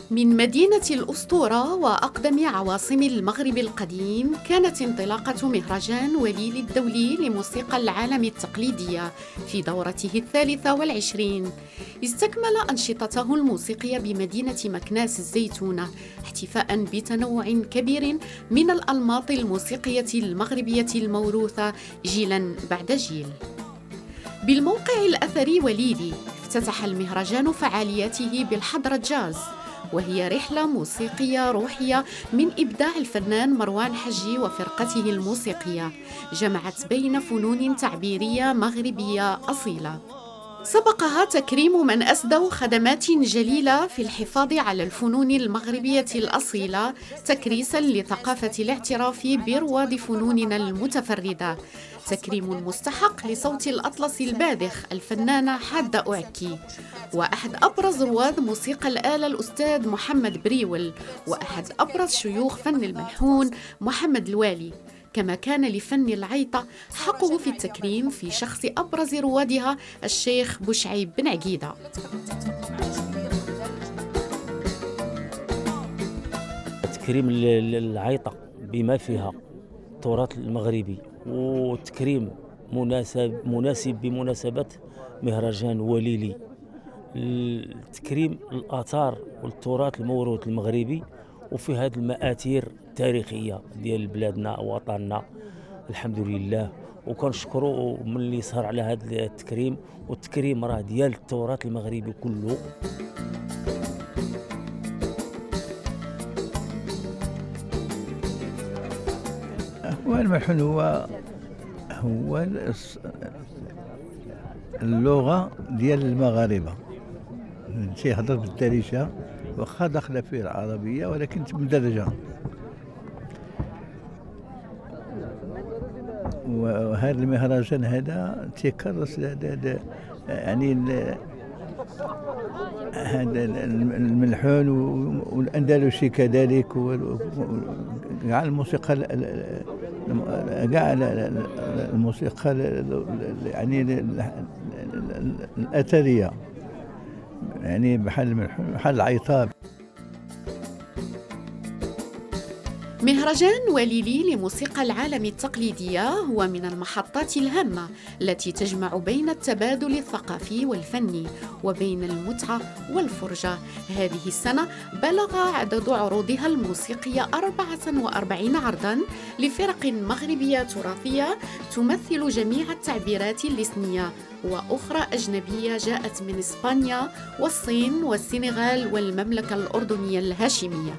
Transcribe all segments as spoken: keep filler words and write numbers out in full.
من مدينة الأسطورة وأقدم عواصم المغرب القديم، كانت انطلاقة مهرجان وليل الدولي لموسيقى العالم التقليدية في دورته الثالثة والعشرين. استكمل أنشطته الموسيقية بمدينة مكناس الزيتونة، احتفاء بتنوع كبير من الأنماط الموسيقية المغربية الموروثة جيلا بعد جيل. بالموقع الأثري وليلي، افتتح المهرجان فعالياته بالحضرة جاز، وهي رحلة موسيقية روحية من إبداع الفنان مروان حجي وفرقته الموسيقية، جمعت بين فنون تعبيرية مغربية أصيلة. سبقها تكريم من أسدوا خدمات جليلة في الحفاظ على الفنون المغربية الأصيلة، تكريساً لثقافة الاعتراف برواد فنوننا المتفردة. تكريم مستحق لصوت الأطلس الباذخ الفنانة حادة أعكي، وأحد أبرز رواد موسيقى الآلة الأستاذ محمد بريول، وأحد أبرز شيوخ فن الملحون محمد الوالي. كما كان لفن العيطة حقه في التكريم في شخص أبرز روادها الشيخ بوشعيب بن عقيدة. تكريم العيطة بما فيها التراث المغربي، وتكريم مناسب مناسب بمناسبة مهرجان وليلي، تكريم الآثار والتراث الموروث المغربي وفي هذه المآثير التاريخية ديال بلادنا ووطننا الحمد لله. وكنشكروا من اللي صار على هذا التكريم، والتكريم راه ديال التراث المغربي كله. هو الملحون هو هو اللغة ديال المغاربة، تيهضر بالدارجة واخا داخله فيه العربية ولكن مدرجة. وهذا المهرجان هذا تيكرس يعني هذا الملحون والاندلسي كذلك، كاع الموسيقى كاع الموسيقى يعني الأثرية، يعني بحال بحال العيطاب. مهرجان وليلي لموسيقى العالم التقليدية هو من المحطات الهامة التي تجمع بين التبادل الثقافي والفني وبين المتعة والفرجة. هذه السنة بلغ عدد عروضها الموسيقية أربعة وأربعين عرضاً لفرق مغربية تراثية تمثل جميع التعبيرات اللسنية، وأخرى أجنبية جاءت من إسبانيا والصين والسنغال والمملكة الأردنية الهاشمية.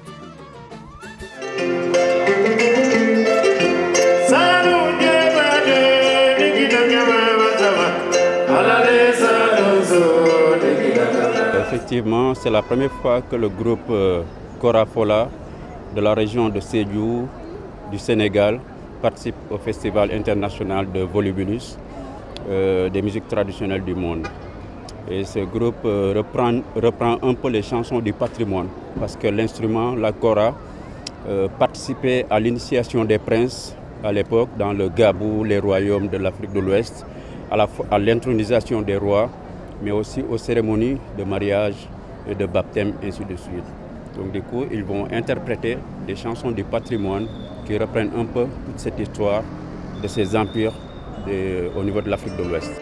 Effectivement, c'est la première fois que le groupe euh, Kora Fola de la région de Sédhiou du Sénégal participe au Festival international de Volubilis, euh, des musiques traditionnelles du monde. Et ce groupe euh, reprend, reprend un peu les chansons du patrimoine, parce que l'instrument, la Kora, euh, participait à l'initiation des princes à l'époque dans le Gabou, les royaumes de l'Afrique de l'Ouest, à l'intronisation des rois, mais aussi aux cérémonies de mariage et de baptême, ainsi de suite. Donc du coup, ils vont interpréter des chansons du patrimoine qui reprennent un peu toute cette histoire de ces empires de, au niveau de l'Afrique de l'Ouest.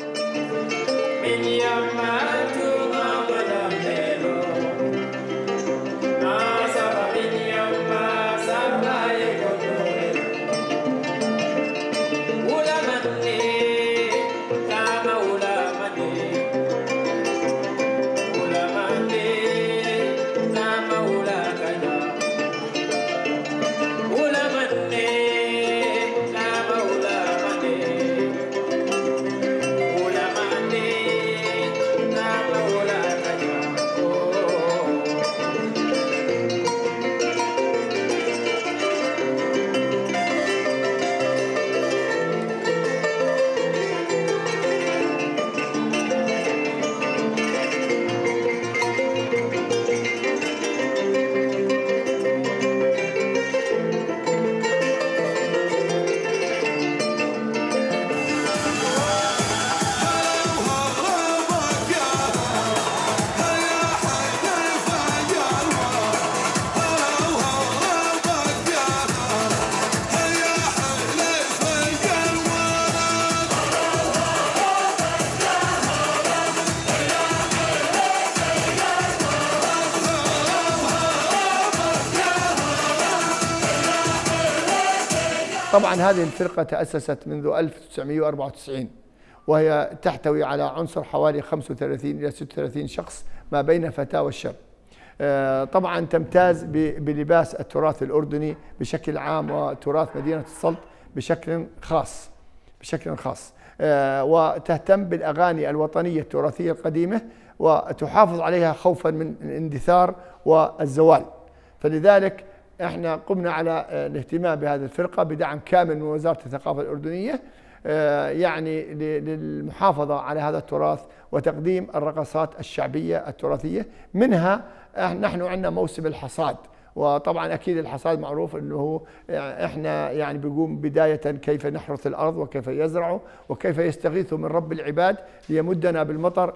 طبعا هذه الفرقة تأسست منذ ألف وتسعمئة وأربعة وتسعين، وهي تحتوي على عنصر حوالي خمسة وثلاثين إلى ستة وثلاثين شخص ما بين الفتاة والشاب. طبعا تمتاز بلباس التراث الأردني بشكل عام وتراث مدينة السلط بشكل خاص بشكل خاص وتهتم بالأغاني الوطنية التراثية القديمة وتحافظ عليها خوفا من الاندثار والزوال. فلذلك احنا قمنا على الاهتمام بهذه الفرقة بدعم كامل من وزارة الثقافة الأردنية يعني للمحافظة على هذا التراث وتقديم الرقصات الشعبية التراثية. منها نحن عندنا موسم الحصاد، وطبعا اكيد الحصاد معروف انه احنا يعني بيقوم بدايه كيف نحرث الارض وكيف يزرعوا وكيف يستغيثوا من رب العباد ليمدنا بالمطر.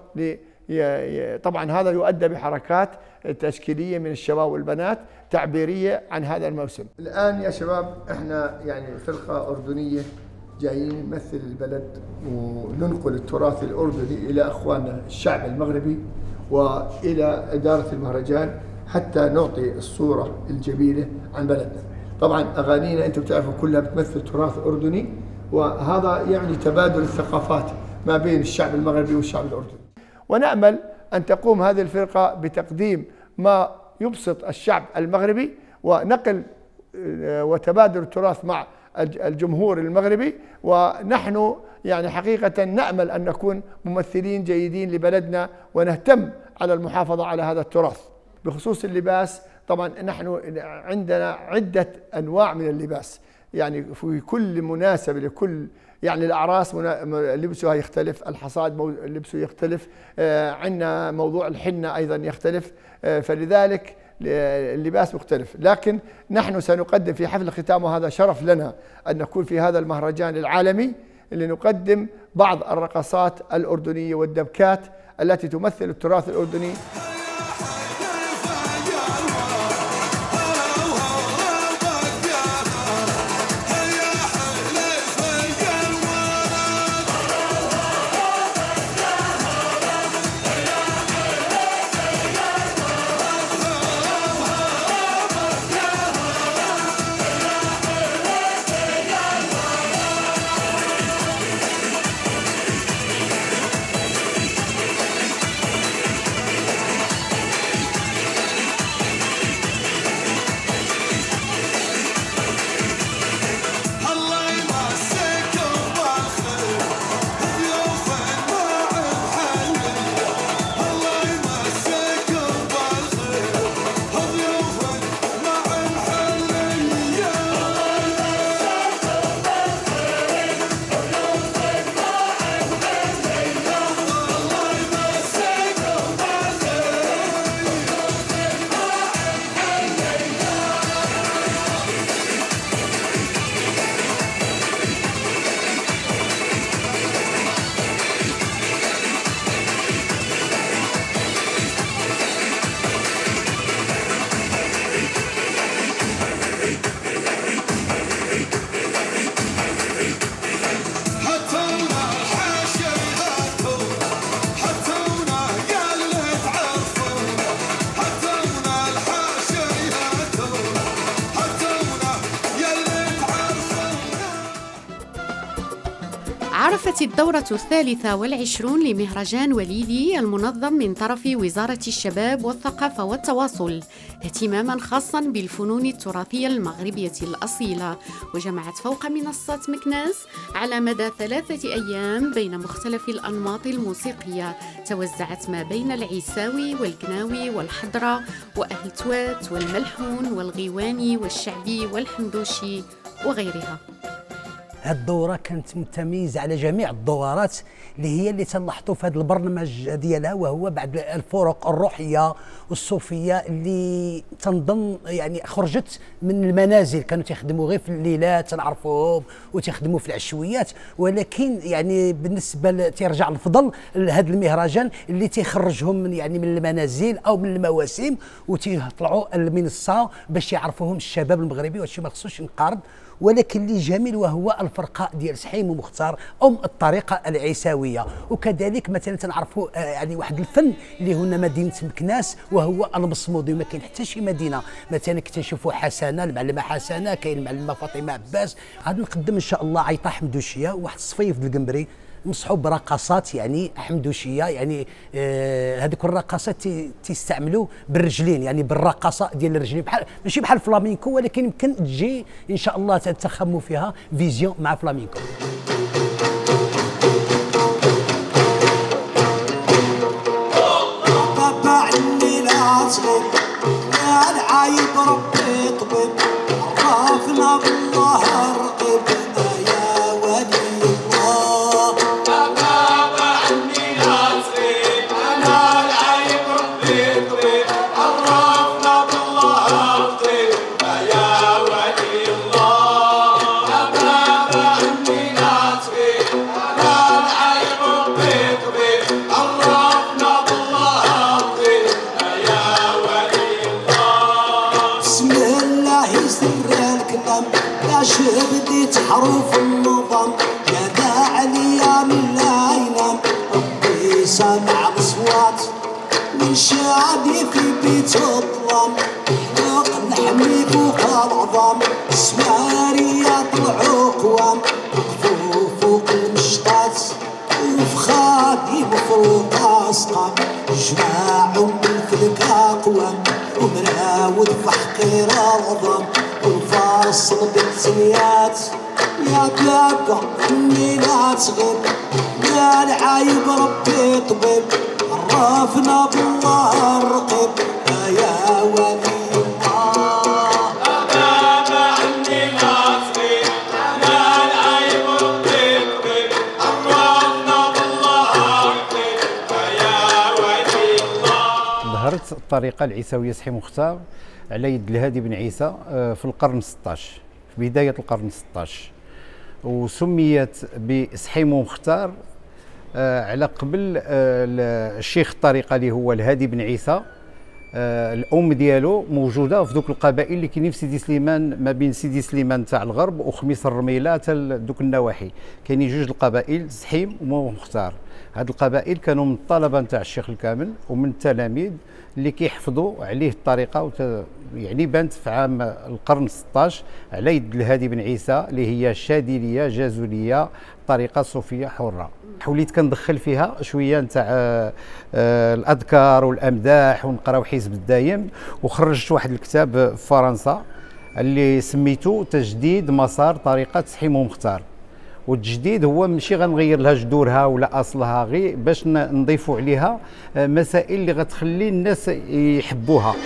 طبعا هذا يؤدى بحركات تشكيليه من الشباب والبنات تعبيريه عن هذا الموسم. الان يا شباب احنا يعني فرقه اردنيه جايين نمثل البلد وننقل التراث الاردني الى اخواننا الشعب المغربي والى اداره المهرجان حتى نعطي الصورة الجميلة عن بلدنا. طبعا أغانينا أنتم بتعرفوا كلها بتمثل تراث أردني، وهذا يعني تبادل الثقافات ما بين الشعب المغربي والشعب الأردني. ونأمل أن تقوم هذه الفرقة بتقديم ما يبسط الشعب المغربي ونقل وتبادل التراث مع الجمهور المغربي، ونحن يعني حقيقة نأمل أن نكون ممثلين جيدين لبلدنا ونهتم على المحافظة على هذا التراث. بخصوص اللباس طبعا نحن عندنا عدة أنواع من اللباس، يعني في كل مناسبة لكل يعني الأعراس لبسها يختلف، الحصاد لبسه يختلف، عندنا موضوع الحنة أيضا يختلف، فلذلك اللباس مختلف. لكن نحن سنقدم في حفل الختام، وهذا شرف لنا أن نكون في هذا المهرجان العالمي اللي نقدم بعض الرقصات الأردنية والدبكات التي تمثل التراث الأردني. عرفت الدورة الثالثة والعشرون لمهرجان وليدي المنظم من طرف وزارة الشباب والثقافة والتواصل اهتماما خاصا بالفنون التراثية المغربية الأصيلة، وجمعت فوق منصة مكناس على مدى ثلاثة أيام بين مختلف الأنماط الموسيقية توزعت ما بين العيساوي والقناوي والحضرة وأهل توات والملحون والغيواني والشعبي والحمدوشي وغيرها. هذه الدورة كانت متميزة على جميع الدورات اللي هي اللي تنلاحظوا في هذا البرنامج ديالها، وهو بعد الفرق الروحية والصوفية اللي تنظن يعني خرجت من المنازل، كانوا تخدموا غير في الليلات تنعرفوهم وتخدموا في العشويات، ولكن يعني بالنسبة ترجع الفضل لهذا المهرجان اللي تيخرجهم من يعني من المنازل أو من المواسم وتيطلعوا المنصة باش يعرفوهم الشباب المغربي، وهادشي ما خصوش ينقرض. ولكن اللي جميل وهو الفرقه ديال سحيم ومختار ام الطريقه العيساويه. وكذلك مثلا تنعرفوا يعني واحد الفن اللي هنا مدينه مكناس وهو المصمودي، ما كاين حتى شي مدينه مثلا اكتشفوا حسنه المعلمه حسنه، كاين المعلمه فاطمه عباس. غادي نقدم ان شاء الله عيطه حمدوشيه واحد الصفيف ديال القمبري مصحوب برقصات يعني حمدوشيه، يعني آه هذوك الرقصات تيستعملوا بالرجلين، يعني بالرقصه ديال الرجلين، بحال ماشي بحال فلامينكو، ولكن يمكن تجي ان شاء الله تتخموا فيها فيزيون مع فلامينكو. العايب ربي طبيب عرفنا بالله رقبنا يا ولي الله. بابا عني لا تغيب انا العايب ربي طبيب عرفنا بالله رقبنا يا ولي الله. بابا عني لا تغيب انا العايب ربي طبيب عرفنا بالله رقبنا يا ولي الله. بسم الله يسر الكلام لا شبديت حروف النظام يا داعي يا من لا ينام. ربي سامع الاصوات من شعبي في بيت الظلام حلق نحمي فوق العظام سواري طلعوا قوام وقفوا فوق المشطات وفي خادي مفروق اسقام جماعهم بالفلك اقوام ومراود في حقير العظام والفاصل بالتنيات يا بابا عني لا تغيب يا العايب ربي طبيب عرفنا بالله الرقيب يا ولي الله. بابا عني لا تغيب يا العايب ربي طبيب عرفنا بالله الرقيب يا ولي الله. ظهرت الطريقه العيساويه سحيم مختار على يد الهادي بن عيسى في القرن ستطاش، في بدايه القرن ستطاش، وسميت بسحيم مختار على قبل الشيخ الطريقه اللي هو الهادي بن عيسى. الام ديالو موجوده في دوك القبائل اللي كاينين في سيدي سليمان، ما بين سيدي سليمان تاع الغرب وخميس الرميله تاع دوك النواحي، كاينين جوج القبائل سحيم ومختار. هاد القبائل كانوا من الطلبه نتاع الشيخ الكامل ومن التلاميذ اللي كيحفظوا عليه الطريقه وت... يعني بانت في عام القرن ستطاش على يد الهادي بن عيسى اللي هي شاذليه جازوليه طريقه صوفيه حره. حوليت كندخل فيها شويه نتاع الاذكار والامداح ونقراو حزب الدايم، وخرجت واحد الكتاب في فرنسا اللي سميته تجديد مسار طريقه سحيم مختار. والتجديد هو ماشي غنغير لها جذورها ولا اصلها، غير باش نضيفوا عليها مسائل اللي غتخلي الناس يحبوها.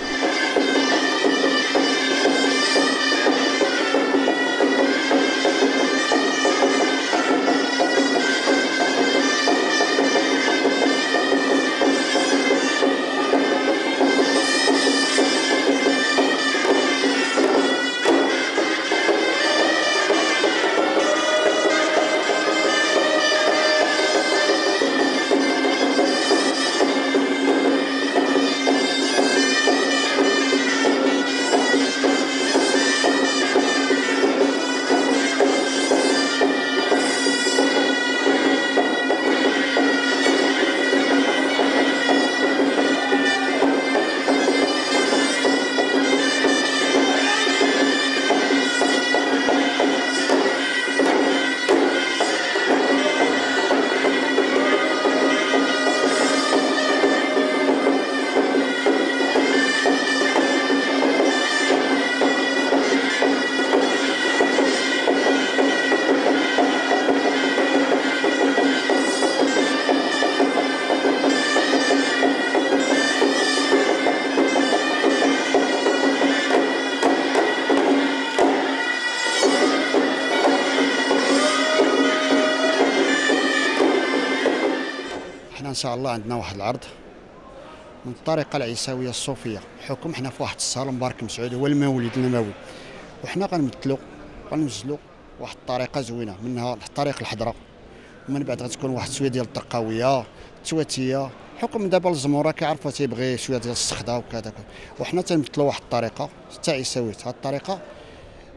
ان شاء الله عندنا واحد العرض من الطريقه العيساويه الصوفيه، حكم حنا في واحد الصالون مبارك مسعود هو المولد النبوي، وحنا غنمثلوا غنمثلوا واحد الطريقه زوينه، منها طريق الحضره، ومن بعد غتكون واحد شويه ديال الترقاويه التواتيه، حكم دابا الزموره كيعرفوا تيبغي شويه ديال السخده وكذا، وحنا تنمثلوا واحد الطريقه تاع عيساويه. هذه الطريقه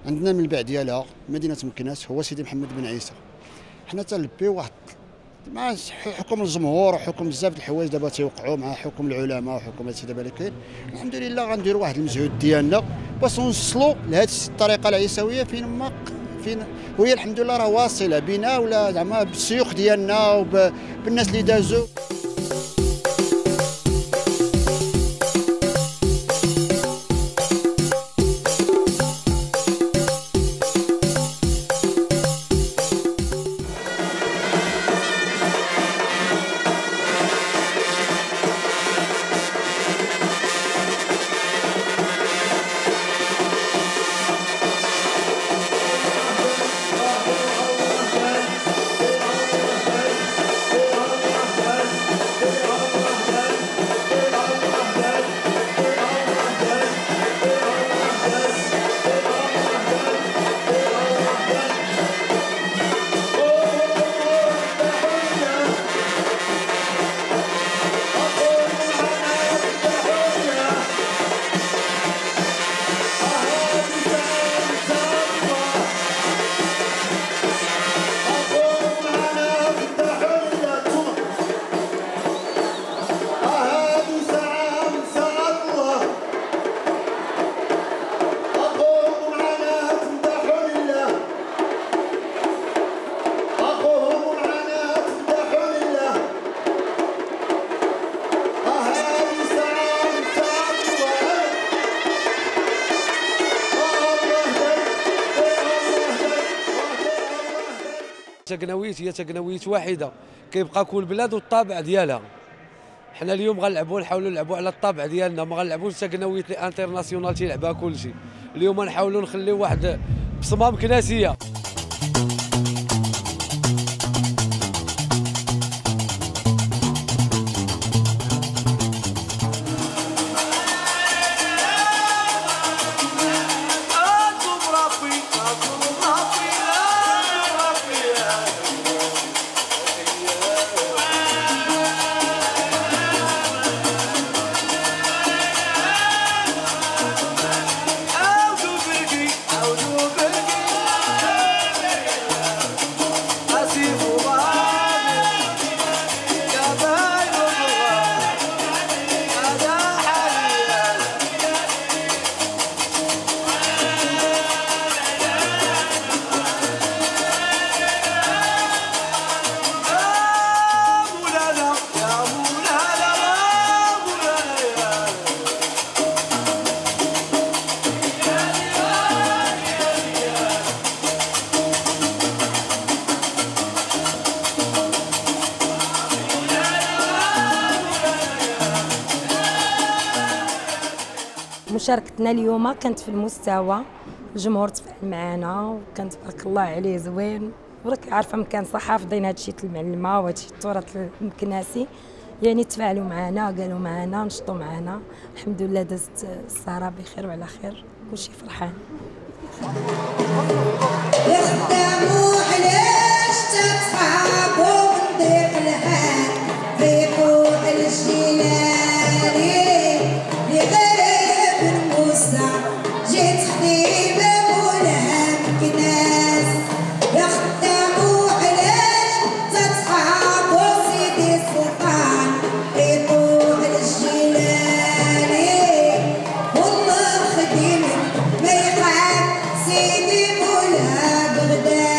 عندنا من البيع ديالها مدينه مكناس هو سيدي محمد بن عيسى. حنا تنلبيو واحد مع حكم الجمهور وحكم بزاف د الحوايج دابا تيوقعوا مع حكم العلماء وحكم هادشي دابا اللي كاين. الحمد لله غنديروا واحد المجهود ديالنا باش نوصلوا لهاد الطريقه العيسويه فين ما فين وهي الحمد لله راه واصله بنا ولا زعما بالشيوخ ديالنا وبالناس اللي دازوا. تقنويت هي تقنويت واحده كيبقى كل بلاد والطابع ديالها. حنا اليوم غنلعبوا نحاولوا نلعبوا على الطابع ديالنا، ما غنلعبوش تقنويت لي انترناسيونال تيلعبها كلشي. اليوم نحاولوا نخليو واحد بصمه مكناسيه. مشاركتنا اليوم كانت في المستوى، الجمهور تفاعل معنا وكان تبارك الله عليه زوين، وراك عارفه مكان صحافظين هادشي المعلمه وهادشي التراث المكناسي، يعني تفاعلوا معنا قالوا معنا نشطوا معنا. الحمد لله دازت السهره بخير وعلى خير، كلشي فرحان. يخدموا علاش تتصحابوا من ضيق الحال في طوق الجلالي لغير موسى جيت خديمة مولاها مكناس. يخدموا علاش تتصحابوا سيدي السلطان في طوق الجلالي والله خديمة ما يخاف سيدي مولاها بغداد.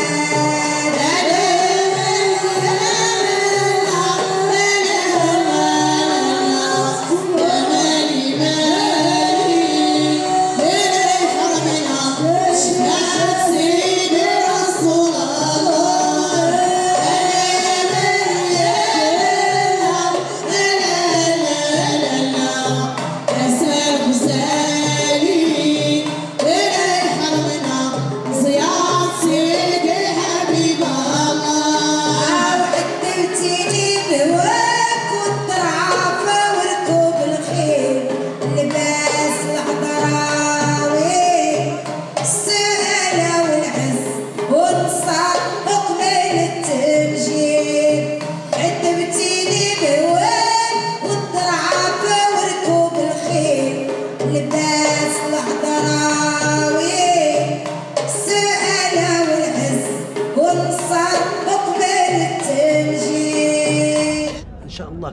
لباس الحضراوي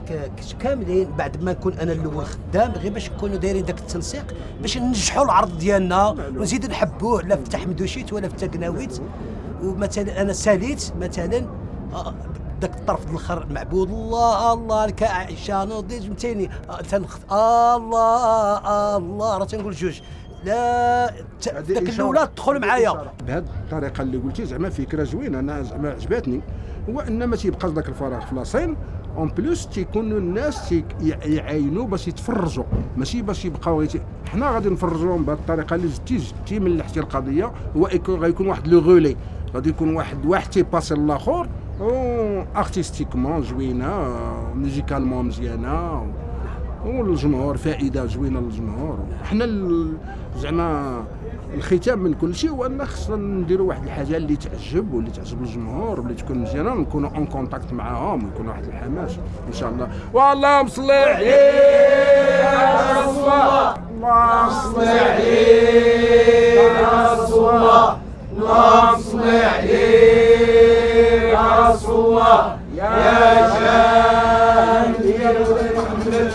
دراك كاملين بعد ما نكون انا الاول خدام غير باش نكونوا دايرين داك التنسيق باش ننجحوا العرض ديالنا ونزيدوا نحبوه لا في تحمدوشيت ولا في تاكناويت. ومثلا انا ساليت مثلا داك الطرف الاخر معبود الله الله الكعشان نوضي فهمتيني تنخ الله الله راه تنقول جوج لا داك الاولاد تدخل معايا بهذه الطريقه اللي قلتي زعما فكره زوينه انا زعما عجبتني. هو ان ما تيبقاش داك الفراغ في لاصين اون بلوس تيكونوا الناس يعاينوا باش يتفرجوا ماشي باش يبقاو يت... حنا غادي نفرجوهم بهذه الطريقه اللي جبتي جبتي ملحتي القضيه. هو غيكون واحد لو غولي غادي يكون واحد واحد تيباسي الاخر ارتستيكمون زوينه ميوزيكالمون مزيانه والجمهور فائده زوينه للجمهور. حنا زعما الختام من كل شيء هو ان خصنا نديروا واحد الحاجه اللي تعجب واللي تعجب الجمهور واللي تكون مزيانه ونكونوا اون كونتاكت معاهم ويكون واحد الحماس ان شاء الله. واللهم صل عليك يا رسول الله اللهم صل عليك يا رسول الله اللهم صل عليك يا رسول الله يا جان يا محمد.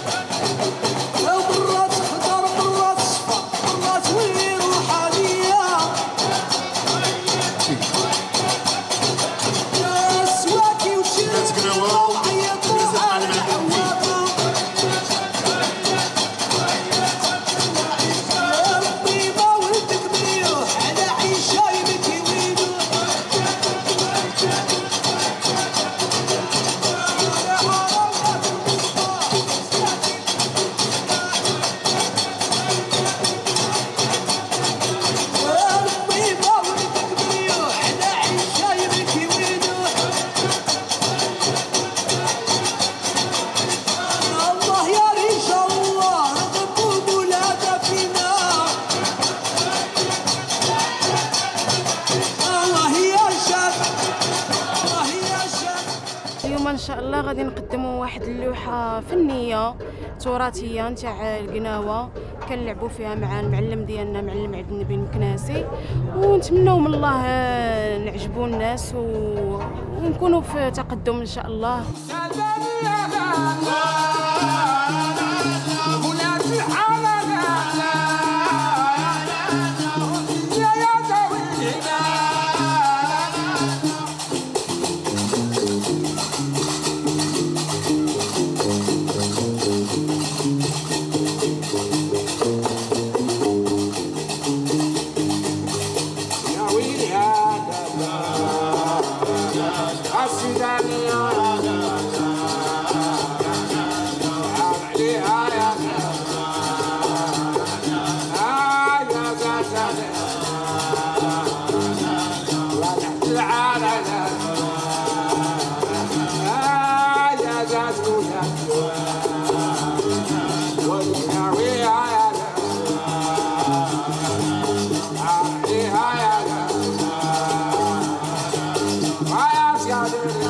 ان شاء الله غادي نقدموا واحد اللوحه فنيه تراثيه نتاع القناوه كنلعبوا فيها مع المعلم ديالنا معلم عبد النبي المكناسي ونتمنوا من الله نعجبوا الناس ونكونوا في تقدم ان شاء الله. Yeah.